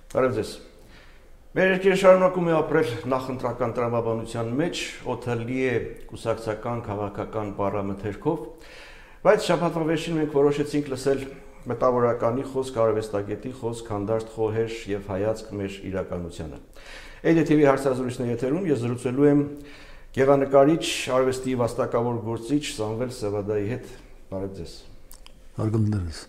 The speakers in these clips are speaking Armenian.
Բարև ձեզ։ Մեր երկիրը շարունակում է ապրել նախընտրական տրամաբանության մեջ, օդը լի է կուսակցական, քաղաքական պարամեթերքով, բայց շաբաթվա վերջին մենք որոշեցինք լսել մտավորականի խոսք, արվեստագետի խոսք, հանդարտ խոհեր եւ հայացք մեր իրականությանը։ ADTV հարցազրույցների եթերում ես զրուցելու եմ գեղանկարիչ, արվեստի վաստակավոր գործիչ Սամվել Սևադայի հետ։ Բարև ձեզ։ Հարգանքներս։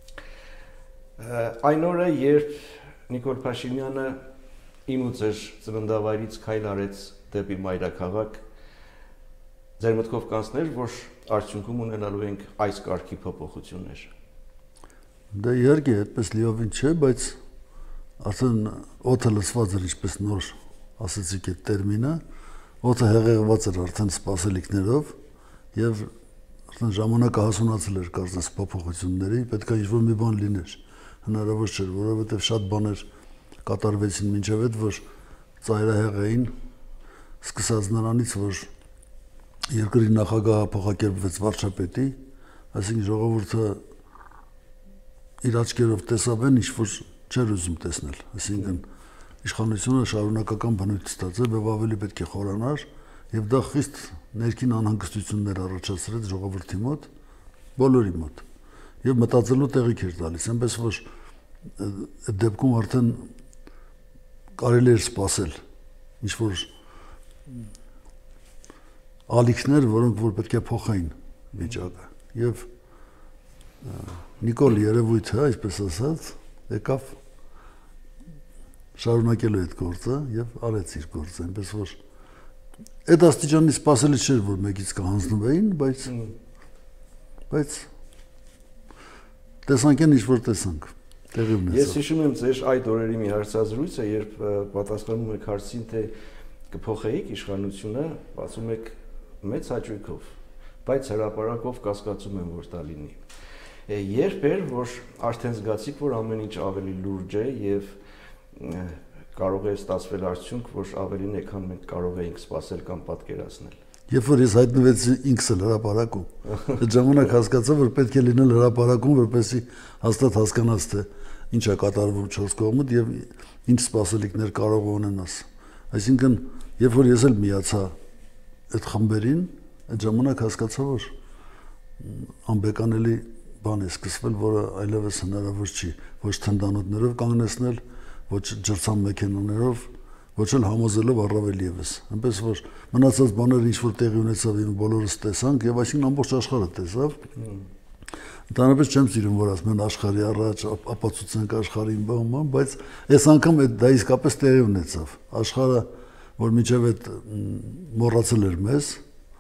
Այն օրը, երբ Նիկոլ Փաշինյանը իմ ու ձեր ծննդավայրից քայլ արեց դեպի մայրաքաղաք, ձեր մտքով կանցներ, որ արդյունքում ունենալու ենք այս կարգի փոփոխություններ։ Դա իհարկե այդպես լիովին չէ, բայց արդեն օդը լսված էր, ինչպես նոր ասացիք այդ տերմինը, օդը հեղեղված էր արդեն սպասելիքներով եւ արդեն ժամանակը հասունացել էր կարծես փոփոխությունների, պետք է ինչ-որ մի բան լիներ։ Հնարավոր չէր, որովհետեւ շատ բաներ կատարվեցին մինչև այդ, որ ծայրահեղ էին, սկսած նրանից, որ երկրի նախագահը փոխակերպվեց վարչապետի, այսինքն ժողովուրդը իր աչքերով տեսավ այն, ինչ որ չէր ուզում տեսնել, այսինքն իշխանությունը շարունակական բնույթ ստացավ եւ ավելի պետք է խորանար, եւ դա խիստ ներքին անհանգստություններ առաջացրեց ժողովրդի մոտ, բոլորի մոտ, եւ մտածելու տեղիք էր տալիս, այնպես որ այդ դեպքում արդեն կարելի էր սպասել ինչ որ ալիքներ, որոնք որ պետք է փոխային վիճակը եւ Նիկոլ երևույթը, այսպես ասած, եկավ շարունակելու այդ գործը եւ արեց իր գործը, այնպես որ այդ աստիճանի սպասելի չէր, որ մեկից կհանձնվեին, բայց տեսանք ինչ որ տեսանք, տեղի ունեցավ։ Ես հիշում եմ ձեր այդ օրերի մի հարցազրույցը, երբ պատասխանում եք հարցին, թե կփոխեիք իշխանությունը, ասում եք մեծ հաճույքով, բայց հրապարակով կասկածում եմ, որ դա լինի։ Երբ էր, որ արդեն զգացիք, որ ամեն ինչ ավելի լուրջ է եւ կարող է ստացվել արդյունք, որ ավելին է, քան մենք կարող էինք սպասել կամ պատկերացնել։ Երբ որ ես հայտնվեցի ինքս էլ հրապարակում, այդ ժամանակ հասկացա, որ պետք է լինել հրապարակում, որպեսզի հաստատ հասկանաս, թե ինչ է կատարվում 4 կողմից եւ ինչ սպասելիքներ կարող ունենաս։ Այսինքն, երբ որ ես էլ միացա այդ խմբերին, այդ ժամանակ հասկացա, որ անբեկանելի բան է սկսվել, որը այլևս հնարավոր չի ոչ թնդանոթներով կանգնեցնել, ոչ ջրցան մեքենաներով, ոչ էլ համոզելով առավել եւս։ Այնպես որ մնացած բաները ինչ որ տեղի ունեցավ, իմ բոլորս տեսանք եւ այսինքն ամբողջ աշխարհը տեսավ։ Ընդհանրապես չեմ սիրում, որ ասում են աշխարհի առաջ ապացուցենք աշխարհին բան, բայց այս անգամ դա իսկապես տեղի ունեցավ։ Աշխարհը, որ միջև այդ մոռացել էր մեզ,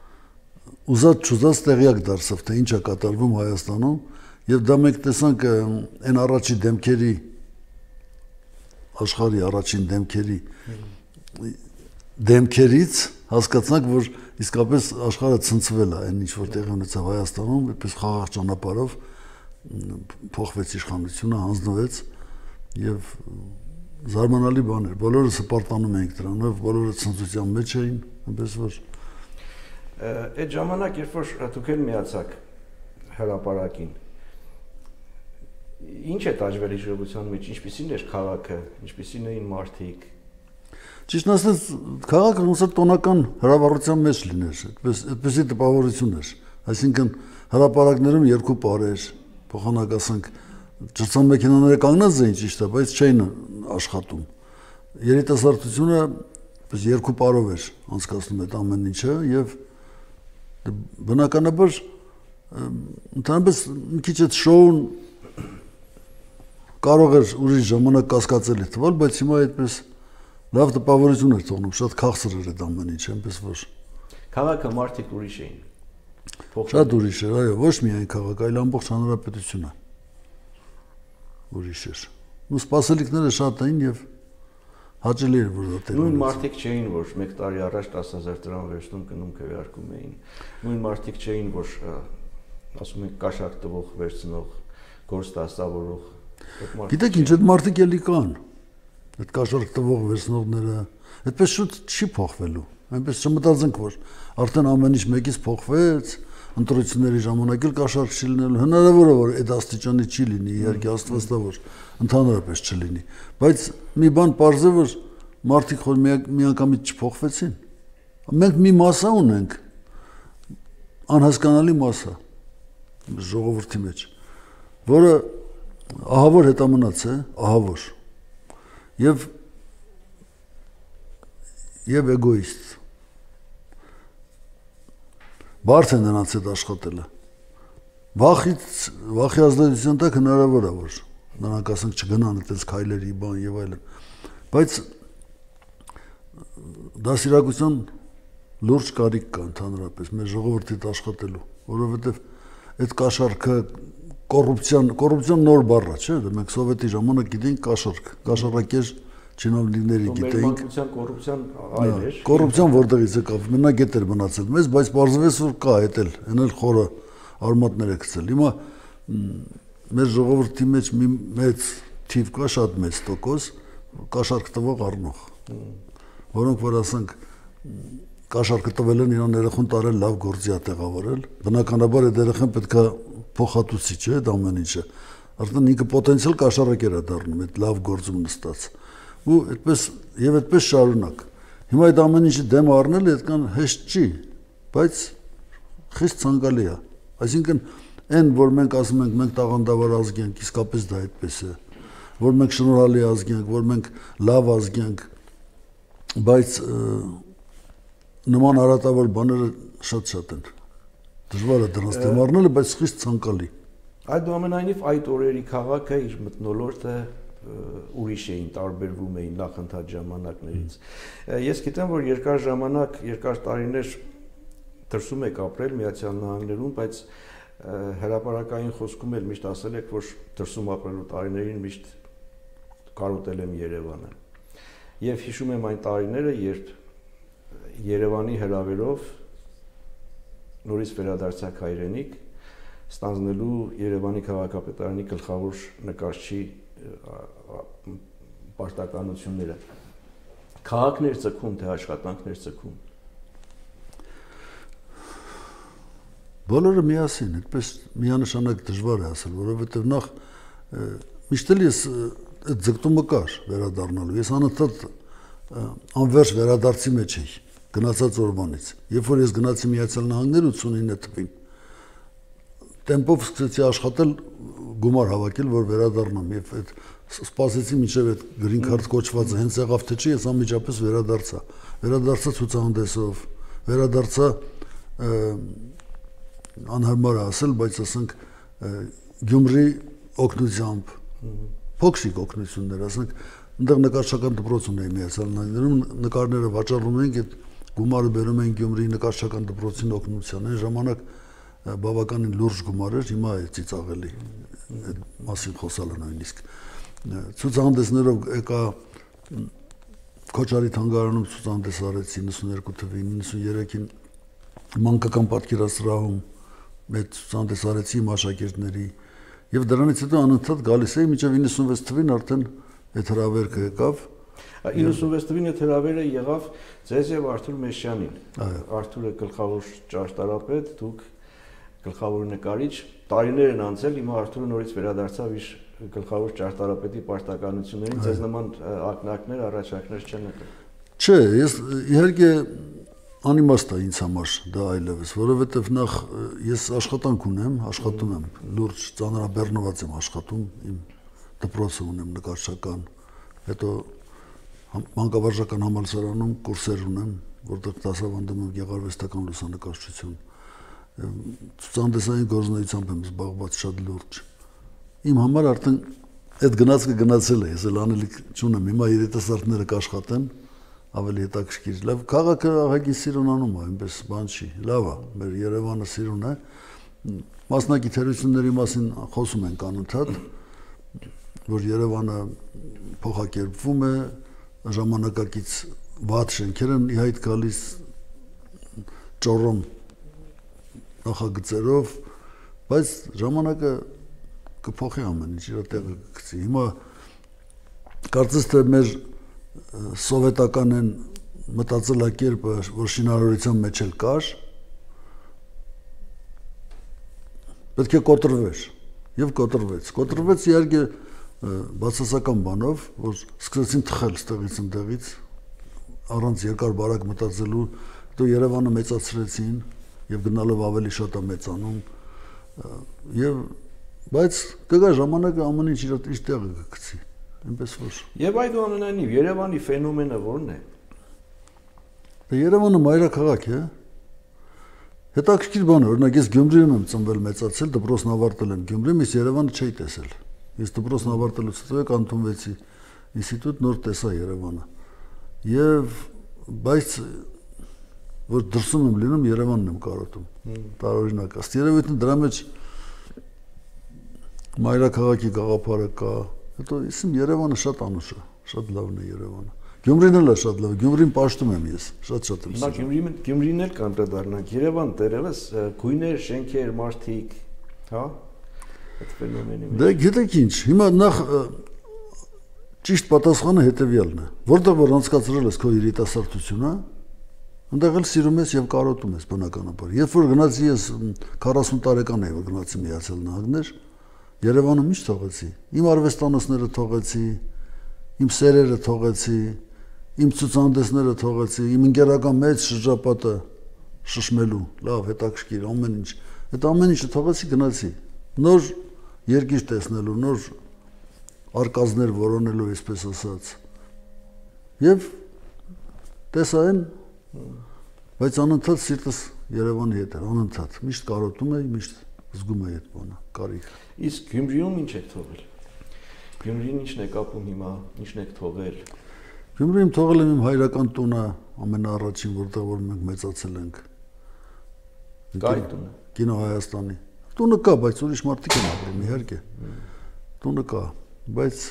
ուզած տեղյակ դարձավ, թե ինչ է կատարվում Հայաստանում, եւ դա մենք տեսանք այն առաջի դեմքերի աշխարհի առաջին դեմքերից հասկացանք, որ իսկապես աշխարհը ցնցվել է, այն ինչ որ տեղի ունեցավ Հայաստանում, այդպես խաղաղ ճանապարհով փոխվեց իշխանությունը, հանձնվեց եւ զարմանալի բան էր։ Բոլորս հպարտանում էինք դրանով, բոլորը ցնծության մեջ էին, այնպես որ այդ ժամանակ, երբ որ դուք էլ միացաք հրապարակին, ինչ է տաճվել իշխանության մեջ, ինչպիսին էր քաղաքը, ինչպիսին էին մարդիկ։ Ճիշտն ասած, քաղաքը ոնց որ տոնական հրավառության մեջ լիներ, այդպեսի տպավորություն էր։ Այսինքն հրապարակներում երկու պարեր, փոխանակ ասենք, ջրցան մեքենաները կանգնած էին ճիշտ է, բայց չէին աշխատում։ Երիտասարդությունը պես երկու պարով էր անցկացնում այդ ամեն ինչը եւ բնականաբար ընդհանրապես մի քիչ այդ շոուն կարող էր ուրիշ ժամանակ կասկածելի թվալ, բայց հիմա այդպես լավ տպավորություն էր թողնում, շատ քաղցր էր այդ ամեն ինչ, այնպես որ քաղաքը մարդիկ ուրիշ էին։ Շատ ուրիշ էր, այո, ոչ միայն քաղաքը, այլ ամբողջ հանրապետությունը ուրիշ էր։ Ու սպասելիքները շատ էին եւ հաճելի էր, որ դա տեղ նույն մարդիկ չէին, որ 1 տարի առաջ 10,000 դրամ վերջնում գնում քվեարկում էին։ Նույն մարդիկ չէին, որ ասում են կաշառք տվող վերցնող, գործ դասավորող։ Գիտեք ինչ, այդ մարդիկ էլի կան։ Այդ կաշառք տվող վերցնողները, այդպես շուտ չի փոխվելու։ Այնպես չմտածենք, որ արդեն ամեն ինչ մեկից փոխվեց, ընտրությունների ժամանակ էլ կաշառք չի լինելու, հնարավոր է որ այդ աստիճանի չի լինի, իհարկե աստվածա որ ընդհանրապես չլինի, բայց մի բան պարզ է որ մարդիկ խոր միանգամից չփոխվեցին։ Մենք մի մասսա ունենք, անհասկանալի մասսա ժողովրդի մեջ, որը ահավոր հետամնաց է, ահավոր եւ էգոիստ։ Բարդ է նրանց հետ աշխատելը։ Վախի ազդեցության տակ հնարավոր է որ նրանք ասենք չգնան այդպես քայլերի բան եւ այլն։ Բայց դասիրակության լուրջ կարիք կա ընդհանրապես մեր ժողովրդի հետ աշխատելու, որովհետեւ այդ կաշառքը կոռուպցիան նոր բառ է, չէ՞, մենք սովետի ժամանակ գիտենք կաշառակեր չինովնիկների գիտեինք։ Կոռուպցիան այլ էր։ Կոռուպցիան որտեղից եկավ, մենակ էր մնացել մեզ, բայց պարզվեց որ կա էն էլ խորը արմատներ է գցել։ Հիմա մեր ժողովրդի մեջ մի մեծ թիվ կա, շատ մեծ տոկոս կաշառք տվող առնող, որոնք որ ասենք կաշառքը տվել են իրան երախուն տարել լավ գործի ա տեղավորել, բնականաբար այդ երախան պետքա փոխհատուցի, չէ՞, այդ ամեն ինչը։ Արդեն ինքը պոտենցիալ կաշառակեր է դառնում այդ լավ գործում նստած։ Ու այդպես շարունակ։ Հիմա այդ ամեն ինչի դեմ առնելը այդքան հեշտ չի, բայց խիստ ցանկալի է։ Այսինքն այն որ մենք ասում ենք մենք տաղանդավոր ազգ ենք, իսկապես դա այդպես է, որ մենք շնորհալի ազգ ենք, որ մենք լավ ազգ ենք, բայց նման արատավոր բաները շատ են։ Դժվար է դրանց դեմ առնելը, բայց խիստ ցանկալի։ Այդուամենայնիվ այդ օրերի քաղաքը իր մթնոլորտը ուրիշ էին, տարբերվում էին նախընթաց ժամանակներից։ Ես գիտեմ, որ երկար տարիներ դրսում եք ապրել Միացյալ Նահանգներում, բայց հրապարակային խոսքում էլ միշտ ասել եք, որ դրսում ապրելու տարիներին միշտ կարոտել եմ Երևանը։ Եվ հիշում եմ այն տարիները, երբ Երևանի հրավերով նորից վերադարձակ հայրենիք, ստանձնելու Երևանի քաղաքապետարանի գլխավոր նկարչի պարտականությունները։ Քաղաքներ ցկում, թե աշխատանքներ ցկում։ Բոլորը միասին, այդպես միանշանակ դժվար է ասել, որովհետև նախ միշտ էլ ես այդ ձգտումը կար վերադառնալու։ Ես անընդհատ անվերջ վերադարձի մեջ էի, գնացած օրվանից։ Երբ որ ես գնացի Միացյալ Նահանգներ 89 թվին, տեմպով սկսեցի աշխատել, գումար հավաքել, որ վերադառնամ, եւ այդ սպասեցի մինչեւ այդ green card կոչվածը հենց եղավ թե չի, ես անմիջապես վերադարձա ցուցահանդեսով, վերադարձա անհարմար է ասել, բայց ասենք Գյումրի օգնությամբ, փոքրիկ օգնություններ, ասենք այնտեղ նկարչական դպրոց ունեի Միացյալ Նահանգներում, նկարները վաճառում էինք, այդ գումարը բերում էինք Գյումրի նկարչական դպրոցին օգնության։ Այն ժամանակ բավականին լուրջ գումար էր, հիմա է ծիծաղելի, այդ մասին խոսալը նույնիսկ։ Ցուցահանդեսներով եկա Քոչարի թանգարանում ցուցահանդես արեցի 92 թվին, 93-ին մանկական պատկերասրահում մեծ ցուցահանդես արեցի իմ աշակերտների եւ դրանից հետո անընդհատ գալիս էի մինչեւ 96 թվին արդեն այդ հրավերքը եկավ 96 թվին այդ հրավերը եղավ ձեզ եւ Արթուր Մեշյանին Արթուրը գլխավոր ճարտարապետ դուք գլխավոր նկարիչ տարիներ են անցել հիմա Արթուրը նորից վերադարձավ իր գլխավոր ճարտարապետի պարտականություններին ձեզ նման ակնարկներ առաջարկներ չեն եկել չէ ես իհարկե անիմաստ է ինձ համար դա այլևս, որովհետև նախ ես աշխատանք ունեմ, աշխատում եմ, լուրջ ծանրաբեռնված եմ աշխատում, իմ դպրոցը ունեմ նկարչական, հետո մանկավարժական համալսարանում կուրսեր ունեմ, որտեղ դասավանդում եմ գեղարվեստական լուսանկարչություն, ցուցահանդեսային գործունեությամբ եմ զբաղված շատ լուրջ։ Իմ համար արդեն այդ գնացքը գնացել է, ես էլ անելիք չունեմ, հիմա երիտասարդները կաշխատեն ավելի հետաքրքիր լավ քաղաքը ահագին սիրունանում է այնպես բան չի լավ է մեր Երևանը սիրուն է մասնակիցությունների մասին խոսում ենք անընդհատ որ Երևանը փոխակերպվում է ժամանակակից վատ շենքեր են իհայտ գալիս ճորոմ նախագծերով բայց ժամանակը կփոխի ամեն ինչ իր տեղը կգցի հիմա կարծես թե մեր սովետական են մտածելակերպը, որ շինարարության մեջ էլ կար, պետք է կոտրվեր եւ կոտրվեց իհարկե բացասական բանով, որ սկսեցին թխել ստեղից ընդեղից առանց երկար բարակ մտածելու, հետո Երևանը մեծացրեցին եւ գնալով ավելի շատ է մեծանում եւ բայց կգա ժամանակը ամեն ինչ իր տեղը կգցի, այնպես որ Եվ այդուամենայնիվ Երևանի ֆենոմենը ո՞րն է։ Երևանը մայրաքաղաք է։ Հետաքրքիր բան է, օրինակ ես Գյումրիում եմ ծնվել, մեծացել, դպրոցն ավարտել եմ Գյումրիում, իսկ Երևանը չէի տեսել։ Ես դպրոցն ավարտելուց հետո կանթոնվեցի ինստիտուտ, նոր տեսա Երևանը։ Եվ բայց որ դրսում եմ լինում, Երևանն եմ կարոտում։ Տարօրինակ, ըստ երևույթին դրա մեջ մայրաքաղաքի գաղափարը կա։ Հետո իսմ Երևանը շատ անուշ է, շատ լավն է Երևանը։ Գյումրին էլ է շատ լավ, Գյումրին պաշտում եմ ես, շատ եմ սիրում։ Գյումրին էլ կանդրադառնանք, Երևան դերևս գույներ, շենքեր, մարդիկ, հա։ Այդ ֆենոմենի մեջ։ Դե գիտեք ինչ, հիմա նախ ճիշտ պատասխանը հետևյալն է, որտեղ որ անցկացրել ես քո երիտասարդությունը, այնտեղ էլ սիրում ես եւ կարոտում ես բնականաբար։ Երբ որ գնացի ես 40 տարեկան էի, որ գնացի Միացյալ Նահանգներ, Երևանը միշտ թողեցի։ Իմ արվեստանոցները թողեցի, իմ սերերը թողեցի, իմ ցուցահանդեսները թողեցի, իմ ընկերական մեծ շրջապատը շշմելու, լավ, հետաքրքիր, ամեն ինչ։ Այդ ամեն ինչը թողեցի, գնացի։ Նոր երկիր տեսնելու, նոր արկածներ որոնելու, այսպես ասած։ Եվ տեսա այն, բայց անընդհատ սիրտս Երևանի հետ էր, անընդհատ։ Միշտ կարոտում էի, միշտ զգում էի այդ բանը, կարիք։ Իսկ Գյումրիում ինչ եք թողել։ Գյումրին ինչն է կապում հիմա, ինչն եք թողել։ Գյումրիում թողել եմ իմ հայրական տունը, ամենաառաջին, որտեղ որ մենք մեծացել ենք։ Կա այդ տունը։ Կինո Հայաստանի։ Տունը կա, բայց ուրիշ մարդիկ են ապրում, իհարկե։ Տունը կա, բայց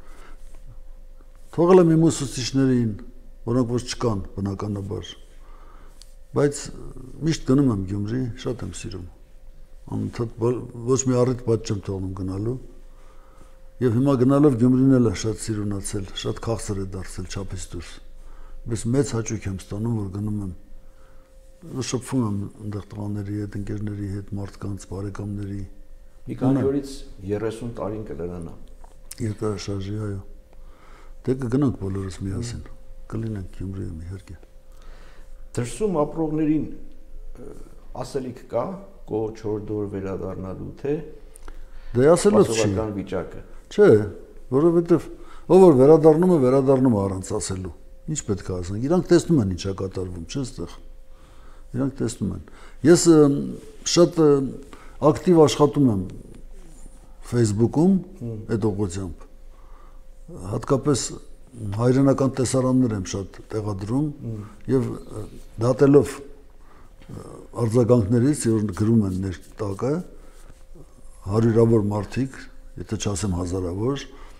թողել եմ իմ ուսուցիչներին, որոնք որ չկան բնականաբար։ Բայց միշտ գնում եմ Գյումրի, շատ եմ սիրում։ Անընդհատ ոչ մի առիթ բաց չեմ թողնում գնալու։ Եվ հիմա գնալով Գյումրին էլ է շատ սիրունացել, շատ քաղցր է դարձել չափից դուրս։ Բայց մեծ հաճույք եմ ստանում, որ գնում եմ, շփվում եմ այնտեղ տղաների հետ, ընկերների հետ, մարդկանց, բարեկամների։ Մի քանի օրից 30 տարին կլրանա։ Երկարաշարժի, այո։ Դե կգնանք բոլորս միասին, կլինենք Գյումրիում իհարկե։ Դրսում ապրողներին ասելիք կա, կոչ հորդոր վերադառնալու թե դե ասելով չի։ Սոցիալական վիճակը։ Չէ, որովհետև ով որ վերադառնում է առանց ասելու։ Ինչ պետք է ասենք, իրանք տեսնում են ինչա կատարվում, չէ՞ այստեղ։ Իրանք տեսնում են։ Ես շատ ակտիվ աշխատում եմ Facebook-ում այդ ուղղությամբ։ Հատկապես հայրենական տեսարաններ եմ շատ տեղադրում եւ դատելով արձագանքներից, որ գրում են ներտակը հարյուրավոր մարդիկ, եթե չասեմ հազարավոր,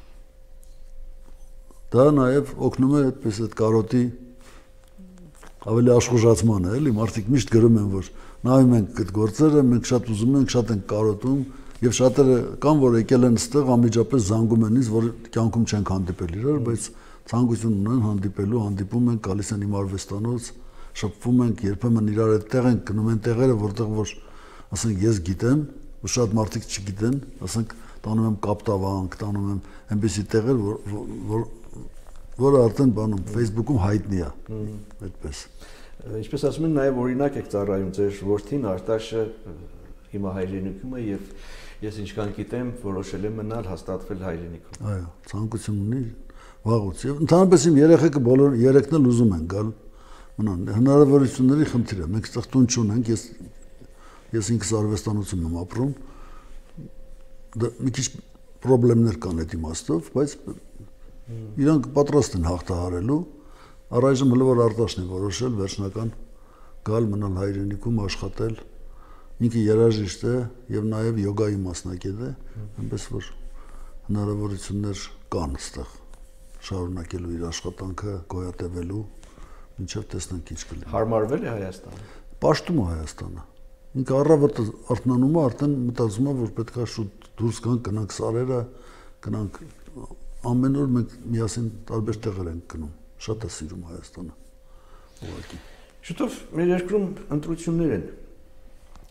դա նաև օգնում է այդպես այդ կարոտի ավելի աշխուժացմանը, էլի մարդիկ միշտ գրում են, որ նայում ենք այդ գործերը, մենք շատ ուզում ենք, շատ ենք կարոտում, եւ շատերը կան, որ եկել են այստեղ անմիջապես զանգում են ինձ, որ կյանքում չենք հանդիպել իրար, բայց ցանկություն ունեն հանդիպելու, հանդիպում են, գալիս են իմ արվեստանոց, շփվում ենք, երբեմն իրար այդտեղ են գնում են տեղերը, որտեղ որ ասենք ես գիտեմ, ու շատ մարդիկ չգիտեն, ասենք տանում եմ Կապտավանք, տանում եմ այնպեսի տեղեր, որը արդեն բանում Facebook-ում հայտնի է, այդպես։ Ինչպես ասում են, նաև օրինակ եք ծառայում ձեր որդին Արտաշը հիմա հայրենիքում է եւ ես ինչքան գիտեմ, որոշել եմ մնալ հաստատվել հայրենիքում։ Այո, ցանկություն ունի վաղուց։ Եվ ընդհանրապես իմ երեխեքը բոլոր երեքն էլ ուզում են գալ մնան։ Հնարավորությունների խնդիր է։ Մենք այստեղ տուն չունենք, ես ինքս արվեստանոցում եմ ապրում։ Դա մի քիչ խնդիրներ կան այդ իմաստով, բայց իրանք պատրաստ են հաղթահարելու։ Առայժմ հələ որ Արտաշն է որոշել վերջնական գալ մնալ հայրենիքում աշխատել։ Ինքը երաժիշտ է եւ նաեւ յոգայի մասնակից է, այնպես որ հնարավորություններ կան այստեղ շարունակելու իր աշխատանքը, գոյատևելու, մինչեւ տեսնենք ինչ կլինի։ Հարմարվել է Հայաստանը։ Պաշտում է Հայաստանը։ Ինքը առավոտը արթնանում է, արդեն մտածում է, որ պետքա շուտ դուրս գանք սարերը, գնանք ամեն օր մենք միասին տարբեր տեղեր ենք գնում։ Շատ է սիրում Հայաստանը։ Ուղղակի։ Շուտով մեր երկրում ընտրություններ են։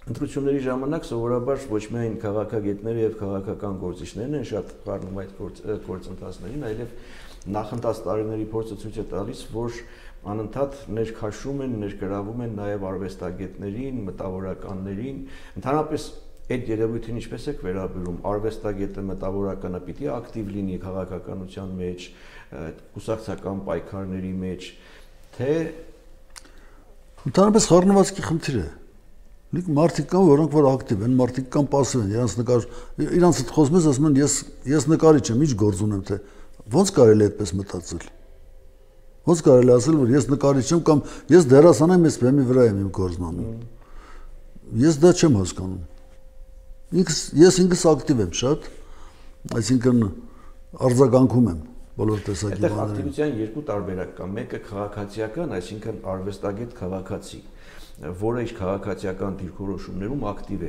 Ընտրությունների ժամանակ սովորաբար ոչ միայն քաղաքագետները եւ քաղաքական գործիչներն են շատ խառնում այդ գործընթացներին, այլև նախընթաց տարիների փորձը ցույց է տալիս, որ անընդհատ ներքաշում են, ներգրավում են նաեւ արվեստագետներին, մտավորականներին, ընդհանրապես այդ երևույթին ինչպես եք վերաբերում, արվեստագետը, մտավորականը պիտի ակտիվ լինի քաղաքականության մեջ, կուսակցական պայքարների մեջ, թե ընդհանրապես խառնվածքի խնդիր է։ Լիք մարդիկ կան, որոնք որ ակտիվ են, մարդիկ կան пассив են, իրանց հետ խոսում ես, ասում են ես նկարիչ եմ, ինչ գործ ունեմ, թե ոնց կարելի է այդպես մտածել։ Ոնց կարելի է ասել, որ ես նկարիչ եմ կամ ես դերասան եմ, ես բեմի վրա եմ իմ գործն անում։ Ես դա չեմ հասկանում։ Ես ինքս ակտիվ եմ շատ, այսինքն արձագանքում եմ բոլոր տեսակի բաներին։ Այդտեղ ակտիվության երկու տարբերակ կա, մեկը քաղաքացիական, այսինքն արվեստագետ քաղաքացի, որը իր քաղաքացիական դիրքորոշումներում ակտիվ է,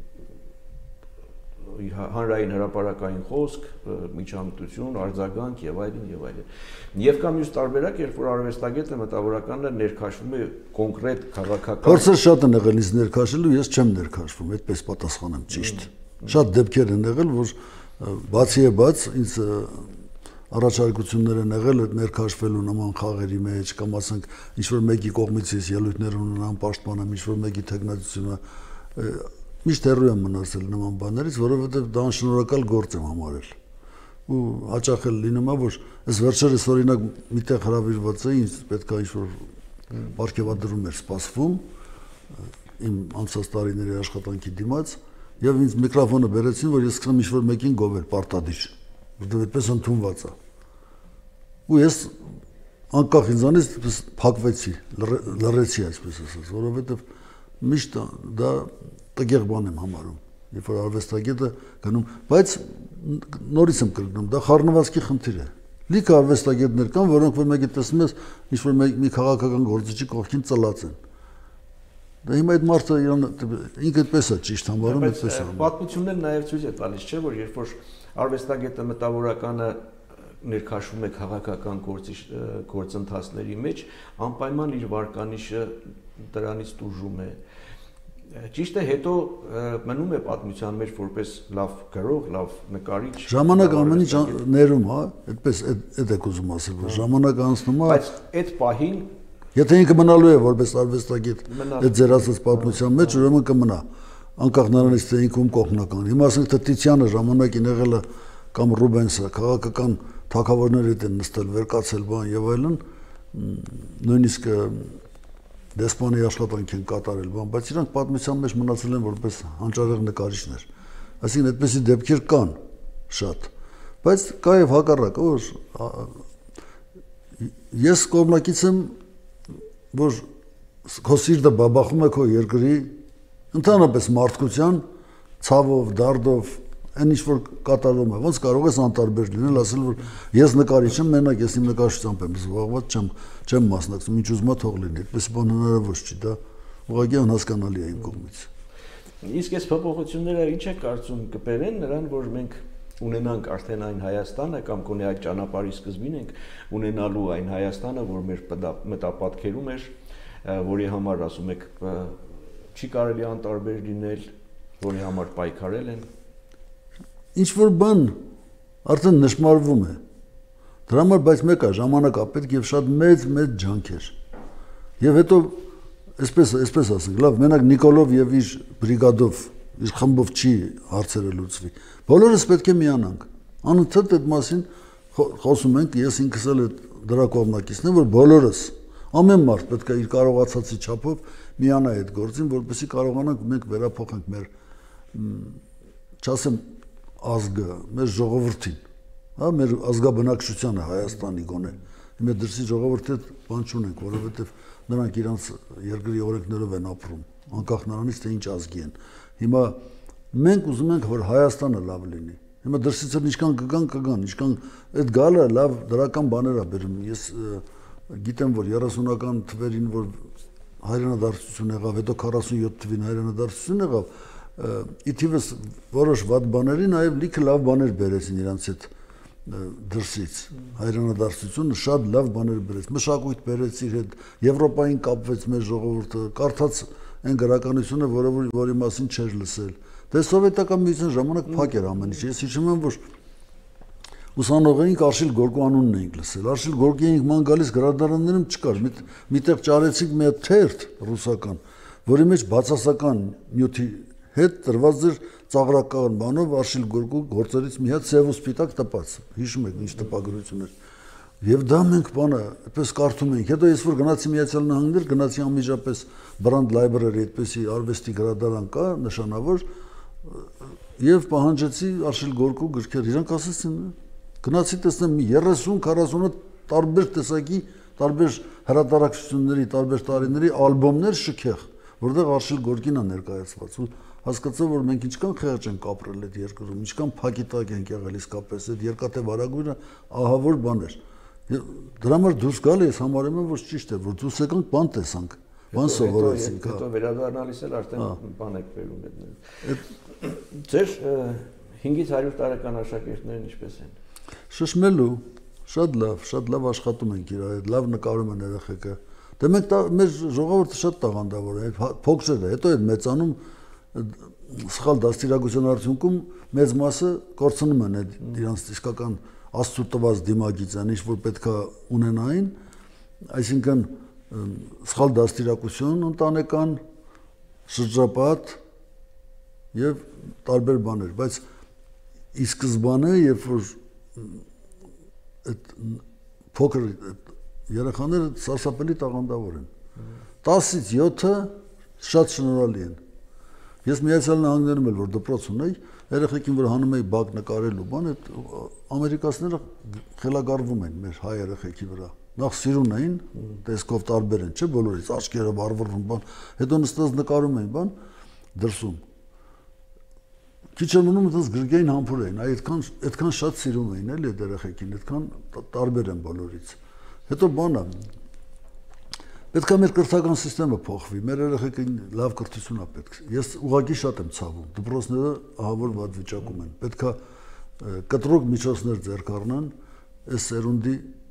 հանրային հրապարակային խոսք, միջամտություն, արձագանք եւ այլն եւ այլն։ Եվ կա մյուս տարբերակ, երբ որ արվեստագետը մտավորականը ներքաշվում է կոնկրետ քաղաքական։ Փորձը շատ են եղել ինձ ներքաշելու, ես չեմ ներքաշվում, այդպես պատասխանեմ ճիշտ։ Շատ դեպքեր են եղել, որ բացի է բաց ինձ առաջարկություններ են եղել այդ ներքաշվելու նման խաղերի մեջ, կամ ասենք ինչ որ մեկի կողմից ես ելույթներ ունենամ, պաշտպանեմ ինչ որ մեկի թեկնածությունը, միշտ հեռու եմ մնացել նման բաներից, որովհետև դա անշնորհակալ գործ եմ համարել։ Ու հաճախ էլ լինում է, որ այս վերջերս օրինակ միտեղ հրավիրված է, ինձ պետք է ինչ որ պարգևադրում էր սպասվում իմ անցած տարիների աշխատանքի դիմաց, եւ ինձ միկրոֆոնը բերեցին, որ ես սկսեմ ինչ որ մեկին գովել պարտադիր, որտեղ այդպես ընդունված է։ Ու ես անկախ ինձանից փակվեցի, լռեցի, այսպես ասած, որովհետև միշտ դա տգեղ բան եմ համարում, երբ որ արվեստագետը գնում, բայց նորից եմ կրկնում, դա խառնվածքի խնդիր է։ Լիքը արվեստագետներ կան, որոնք որ մեկը տեսնում ես, ինչ որ մի քաղաքական գործիչի կողքին ծլած են։ Դա հիմա այդ մարդը ինքը այդպես է ճիշտ համարում, այդպես է։ Պատմություններն նաև ցույց է տալիս, չէ՞, որ երբ որ արվեստագետը մտավորականը ներքաշվում է քաղաքական գործընթացների մեջ, անպայման իր վարկանիշը դրանից տուժում է։ Ճիշտ է, հետո մնում է պատմության մեջ որպես լավ գրող, լավ նկարիչ։ Ժամանակ ամեն ինչ ներում, հա, այդպես այդ եք ուզում ասել, որ ժամանակ անցնում է։ Բայց այդ պահին եթե ինքը մնալու է որպես արվեստագետ այդ ձեր ասած պատմության մեջ, ուրեմն կմնա։ Անկախ նրանից թե ինքը ում կողմնական։ Հիմա ասենք թե Տիցյանը ժամանակին եղել է կամ Ռուբենսը քաղաքական թագավորների հետ են նստել, վերկացել բան եւ այլն, նույնիսկ դեսպանի աշխատանք են կատարել բան, բայց իրանք պատմության մեջ մնացել են որպես հանճարեղ նկարիչներ։ Այսինքն այդպիսի դեպքեր կան շատ, բայց կա եւ հակառակը, որ ես կողմնակից եմ, որ քո սիրտը բաբախում է քո երկրի ընդհանրապես մարդկության ցավով, դարդով, այն ինչ որ կատարվում է, ոնց կարող ես անտարբեր լինել, ասել որ ես նկարիչ եմ, մենակ ես իմ նկարչությամբ եմ զբաղված, չեմ մասնակցում, ինչ ուզում ա թող լինի, այդպես բան հնարավոր չի, դա ուղղակի անհասկանալի է իմ կողմից։ Իսկ այս փոփոխությունները ինչ է կարծում կբերեն նրան, որ մենք ունենանք արդեն այն Հայաստանը կամ գոնե այդ ճանապարհի սկզբին ենք ունենալու այն Հայաստանը, որ մեր մտապատկերում էր, որի համար ասում եք չի կարելի անտարբեր լինել, որի համար պայքարել են։ Ինչ որ բան արդեն նշмарվում է։ Դրա համար բայց մեկ է ժամանակա պետք եւ շատ մեծ ջանքեր։ Եվ հետո այսպես ասենք, լավ, մենակ Նիկոլով եւ իր բրիգադով, իր խմբով չի հարցերը լուծվի։ Բոլորս պետք է միանանք։ Անընդհատ այդ մասին խոսում ենք, ես ինքս էլ դրա կողմնակիցն եմ, որ բոլորս ամեն մարդ պետք է իր կարողացածի չափով միանա այդ գործին, որպեսզի կարողանանք մենք վերափոխենք մեր չասեմ ազգը, մեր ժողովրդին, հա, մեր ազգաբնակչությանը Հայաստանի գոնե։ Հիմա դրսի ժողովրդի հետ բան չունենք, որովհետև նրանք իրանց երկրի օրենքներով են ապրում, անկախ նրանից թե ինչ ազգի են։ Հիմա մենք ուզում ենք, որ Հայաստանը լավ լինի։ Հիմա դրսից էլ ինչքան կգան, ինչքան այդ գալը լավ դրական բաներ է բերում։ Ես գիտեմ, որ 30-ական թվերին, որ հայրենադարձություն եղավ, հետո 47 թվին հայրենադարձություն եղավ, իթիվս որոշ վատ բաների նաև լիքը լավ բաներ բերեցին իրանց հետ դրսից, հայրենադարձությունը շատ լավ բաներ բերեց, մշակույթ բերեց իր հետ, Եվրոպային կապվեց մեր ժողովուրդը, կարդաց այն գրականությունը, որի մասին չէր լսել։ Դե սովետական միության ժամանակ փակ էր ամեն ինչ։ Ես հիշում եմ, որ ուսանող էինք, Արշիլ Գորկու անունն էինք լսել։ Արշիլ Գորկի էինք ման գալիս գրադարաններում չկար։ Միտեղ ճարեցինք մի հատ թերթ ռուսական, որի մեջ բացասական նյութի հետ տրված էր ծաղրական բանով Արշիլ Գորկու գործերից մի հատ սև ու սպիտակ տպած։ Հիշում եք ինչ տպագրություն էր։ Եվ դա մենք բանը այդպես կարդում էինք։ Հետո ես որ գնացի Միացյալ Նահանգներ, գնացի անմիջապես Brand Library, այդպեսի արվեստի գրադարան կա, նշանավոր, եւ պահանջեցի Արշիլ Գորկու գրքեր։ Իրանք ասացին, գնացի տեսնեմ 30-40 տարբեր տեսակի, տարբեր հրատարակությունների, տարբեր տարիների ալբոմներ շքեղ, որտեղ Արշիլ Գորկին է ներկայացված։ Ու հասկացա, որ մենք ինչքան խեղճ ենք ապրել այդ երկրում, ինչքան փակիտակ ենք եղել իսկապես այդ երկաթե վարագույրը ահավոր բան էր։ Դրա համար դուրս գալի ես համարում եմ, որ ճիշտ է, որ դուրս եկանք բան տեսանք, բան սովորեցինք։ Հետո վերադառնալիս էլ արդեն բան եք բերում այդներ։ Ձեր 5-ից 100 տարեկան աշակերտներն ինչպես են։ Շշմելու, շատ լավ աշխատում ենք իրար հետ, լավ նկարում են երեխեքը։ Դե մենք մեր ժողովուրդը շատ տաղանդավոր է, փոքրեր է, հետո այդ մեծանում սխալ դաստիարակության արդյունքում մեծ մասը կորցնում են այդ իրանց իսկական աստծո տված դիմագից, այն ինչ որ պետքա ունենային, այսինքն սխալ դաստիարակություն ընտանեկան, շրջապատ եւ տարբեր բաներ, բայց ի սկզբանե երբ որ այդ փոքր երեխաները սարսափելի տաղանդավոր են 10-ից 7-ը շատ շնորհալի են։ Ես Միացյալ Նահանգներում էլ որ դպրոց ունեի, երեխեքին որ հանում էի բակ նկարելու բան, այդ ամերիկացիները խելագարվում են մեր հայ երեխեքի վրա։ Նախ սիրուն էին, տեսքով տարբեր են, չէ՞ բոլորից, աչքերը վառվռուն բան, հետո նստած նկարում էին բան դրսում։ Քիչ մնում դες գրգային համբուր էին, այդքան շատ սիրում էին էլի այդ երեխեքին, այդքան տարբեր են բոլորից։ Հետո բանը պետք է մեր կրթական համակարգը փոխվի, մեր երեխեքին լավ կրթություն է պետք։ Ես ուղղակի շատ եմ ցավում, դպրոցները ահավոր վատ վիճակում են։ Պետք է կտրուկ միջոցներ ձեռք առնան այս սերունդի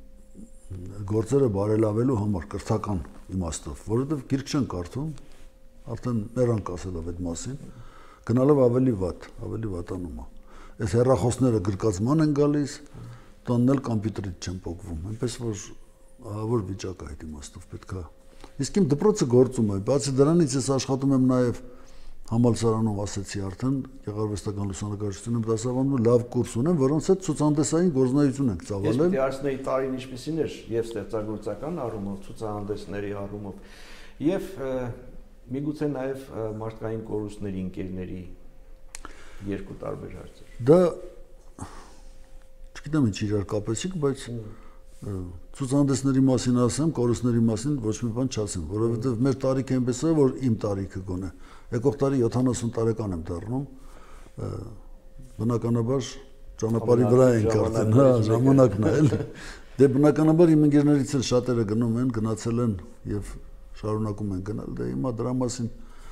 գործերը բարելավելու համար կրթական իմաստով, որովհետև գիրք չեն կարդում, արդեն նրանք ասելով այդ մասին, գնալով ավելի վատանում է։ Այս հեռախոսները գրկածման են գալիս, տանն էլ կոմպյուտերից չեն փոխվում, այնպես որ ահավոր վիճակ է այդ իմաստով պետք է։ Իսկ իմ դպրոցը գործում է, բացի դրանից ես աշխատում եմ նաև համալսարանում, ասեցի արդեն, գեղարվեստական լուսանկարչությունում դասավանդում լավ կուրս ունեմ, որոնց հետ ցուցահանդեսային գործունեություն ենք ծավալել։ Ես պիտի ասնեի տարին ինչպիսին էր եւ ստեղծագործական առումով, ցուցահանդեսների առումով եւ միգուցե նաև մարդկային կորուստների ընկերների երկու տարբեր հարցեր։ Դա չգիտեմ ինչ իրար կապեցիք, բայց ցուցահանդեսների մասին ասեմ, կորուստների մասին ոչ մի բան չասեմ, որովհետև մեր տարիքը այնպես է, որ իմ տարիքը գոնե եկող տարի 70 տարեկան եմ դառնում, բնականաբար ճանապարհի վրա ենք արդեն, հա, ժամանակն է, էլ։ Դե բնականաբար իմ ընկերներից էլ շատերը գնում են, գնացել են եւ շարունակում են գնալ, դե հիմա դրա մասին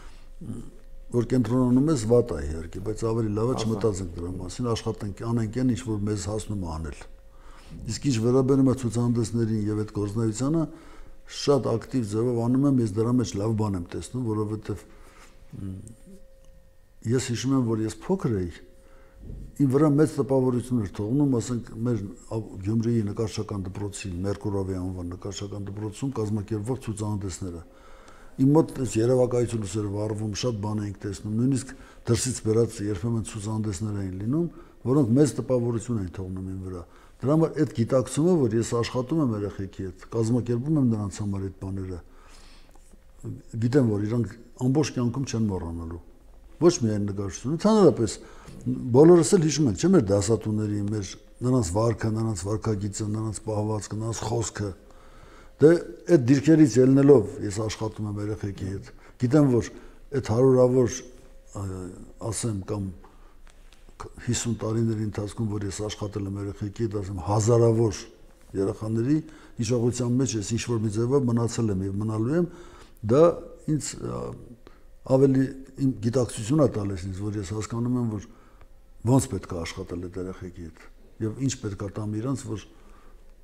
որ կենտրոնանում ես վատ է իհարկե, բայց ավելի լավ է չմտածենք դրա մասին, աշխատենք, անենք այն ինչ որ մեզ հասնում է անել։ Իսկ ինչ վերաբերում է ցուցահանդեսներին եւ այդ գործունեությանը, շատ ակտիվ ձևով անում եմ, ես դրա մեջ լավ բան եմ տեսնում, որովհետեւ ես հիշում եմ, որ ես փոքր էի, իմ վրա մեծ տպավորություն էր թողնում, ասենք մեր Գյումրիի նկարչական դպրոցի Մերկուրովի անվան նկարչական դպրոցում կազմակերպվող ցուցահանդեսները։ Իմ մոտ այս երևակայություն էր վառվում, շատ բան էինք տեսնում, նույնիսկ դրսից բերած երբեմն ցուցահանդեսներ էին լինում, որոնք մեծ տպավորություն էին թողնում իմ վրա։ Դրա համար այդ գիտակցումը, որ ես աշխատում եմ երեխեքի հետ, կազմակերպում եմ նրանց համար այդ բաները, գիտեմ, որ իրանք ամբողջ կյանքում չեն մոռանալու։ Ոչ միայն նկարչությունը, ընդհանրապես բոլորս էլ հիշում ենք, չէ՞ մեր դասատուների, նրանց վարքը, նրանց վարքագիծը, նրանց պահվածքը, նրանց խոսքը։ Դե այդ դիրքերից ելնելով ես աշխատում եմ երեխեքի հետ։ Գիտեմ, որ այդ հարյուրավոր, ասեմ, կամ 50 տարիների ընթացքում, որ ես աշխատել եմ երեխեքի հետ, ասեմ, հազարավոր երեխաների հիշողության մեջ ես ինչ-որ մի ձևով մնացել եմ եւ մնալու եմ, դա ինձ ավելի իմ գիտակցությունն է տալիս ինձ, որ ես հասկանում եմ, որ ոնց պետք է աշխատել այդ երեխեքի հետ եւ ինչ պետք է տամ իրանց, որ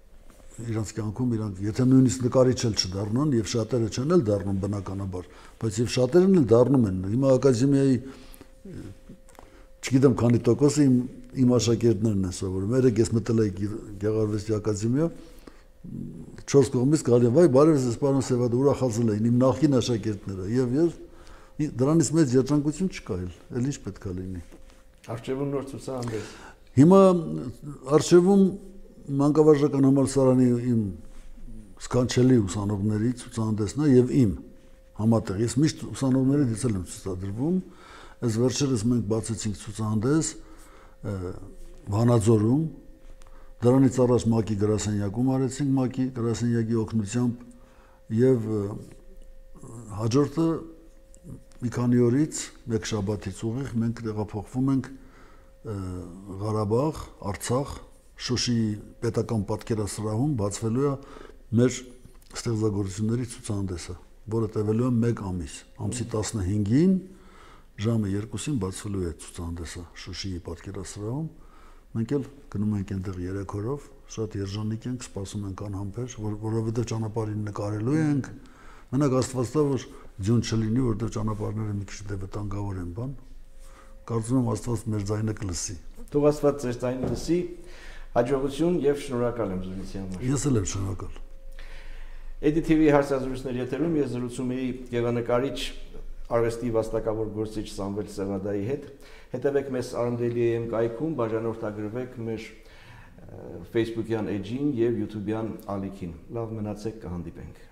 իրանց կյանքում իրանք եթե նույնիսկ նկարիչ էլ չդառնան եւ շատերը չեն էլ դառնում բնականաբար, բայց եւ շատերն էլ դառնում են։ Հիմա ակադեմիայի չգիտեմ քանի տոկոսը իմ աշակերտներն են սովորում։ Երեք ես մտել եի Գեղարվեստի ակադեմիա 4 կողմից գալի վայ բարև ձեզ պարոն Սևադը ուրախացել էին իմ նախկին աշակերտները եւ դրանից մեծ երջանկություն չկա էլ ինչ պետք է լինի։ Արխիվում նոր ցուցահանդես։ Հիմա արխիվում Մանկավարժական համալսարանի իմ սքանչելի ուսանողների ցուցահանդեսն է եւ իմ համատեղ։ Ես միշտ ուսանողների դիցել եմ ցուցադրվում։ Այս վերջերս մենք բացեցինք ցուցահանդես Վանաձորում։ Դրանից առաջ ՄԱԿ-ի գրասենյակում արեցինք ՄԱԿ-ի գրասենյակի օգնությամբ եւ հաջորդը մի քանի օրից մեկ շաբաթից ուղիղ մենք տեղափոխվում ենք Ղարաբաղ, Արցախ, Շուշիի պետական պատկերասրահում բացվելու է մեր ստեղծագործությունների ցուցահանդեսը, որը տևելու է 1 ամիս։ Ամսի 15-ին ժամը 2-ին բացվելու է ցուցահանդեսը Շուշիի պատկերասրահում։ Մենք էլ գնում ենք այնտեղ 3 օրով, շատ երջանիկ ենք, սպասում ենք անհամբեր, որովհետև ճանապարհին նկարելու ենք։ Մենակ Աստված տա, որ ձյուն չլինի, որովհետև ճանապարհները մի քիչ դե վտանգավոր են, բան։ Կարծում եմ Աստված մեր ձայնը կլսի։ Թող Աստված ձեր ձայնը լսի։ Հաջողություն եւ շնորհակալ եմ զրույցի համար։ Ես էլ եմ շնորհակալ։ EDTV հարցազրույցների եթերում ես զրուցում էի գեղանկարիչ արվեստի վաստակավոր գործիչ Սամվել Սևադայի հետ։ Հետևեք մեզ Արմդելի.am կայքում, բաժանորդագրվեք մեր Facebook-յան էջին եւ YouTube-յան ալիքին։ Լավ մնացեք, կհանդիպենք։